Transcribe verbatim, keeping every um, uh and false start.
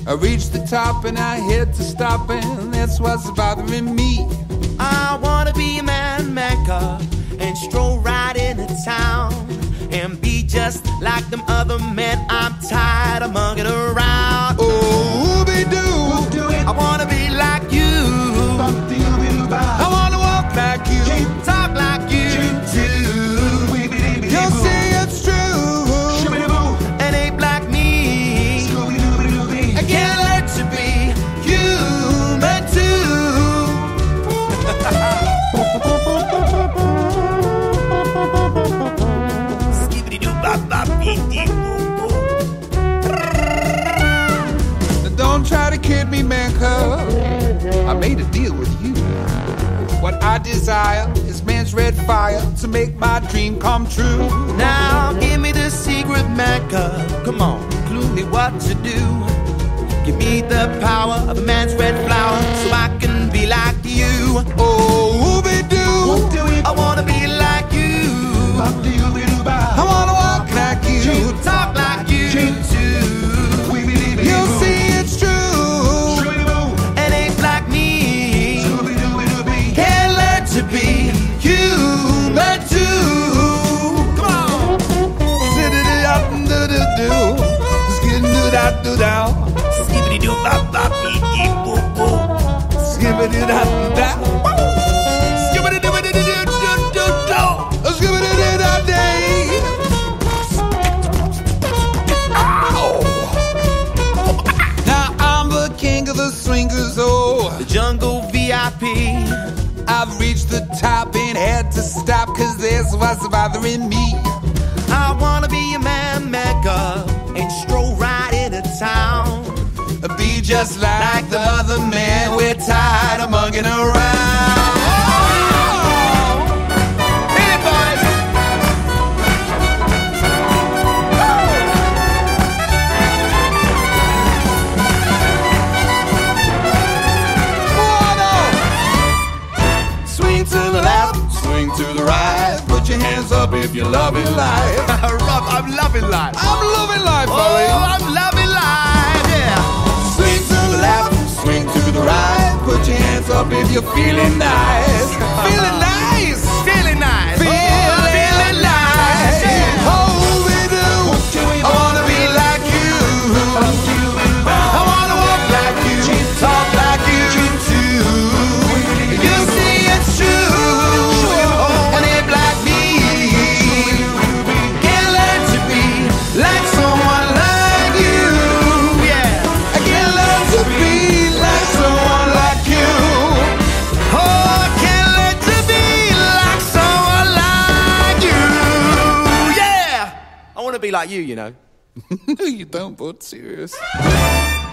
I reached the top and I hit to stop, and that's what's bothering me. I wanna be a man maker and stroll right into town and be just like them other men. I'm tired of mugging around. Oh, they do. I wanna be like you. I wanna walk like you, Talk like you too. you'll see it's true. And ain't like me. I can't learn to be human too. Now don't try to kid me, man, cuz I made a deal with you. What I desire is man's red fire to make my dream come true. Now give me the secret maker. Come on, clue me what to do. Give me the power of a man's red flower so I can be like you. Oh, they do. I wanna be like you. I wanna walk like you, Talk like you too. you'll see it's true. And ain't like me. Can't learn to be human too. Come on. Do-do-do-do-do-do. Skid-do-da-do-dow. Skibbity-doo-bop-bop-dee-dee-boo-boo. Skibidi-da-da. Skibbity-doo-bity-doo-doo-doo-doo. Skibidi-da-da-day. Now I'm the king of the swingers, oh. The jungle V I P. I've reached the top and had to stop, cause this was bothering me. I wanna be a man maker and stroll right into town. Be just like the other man, we're tired of mugging around. Hit it, boys! Swing to the left, swing to the right. Put your hands up if you're loving life. Rob, I'm loving life. I'm loving life, Oh, buddy. I'm loving life, yeah. Swing to the left, swing to the right. Put your hands up if you're feeling nice. Feeling nice. Feeling nice. Feeling Oh, I'm feeling nice. Yeah. Oh, we do. I wanna be like you. I wanna walk like you, talk like you too. You see it's true. And it like me. Can't learn to be like someone like you. Yeah. I can't learn to be like someone like you. Oh, I can't learn to be like someone like you. Yeah. I want to be like you, you know. You don't, but serious.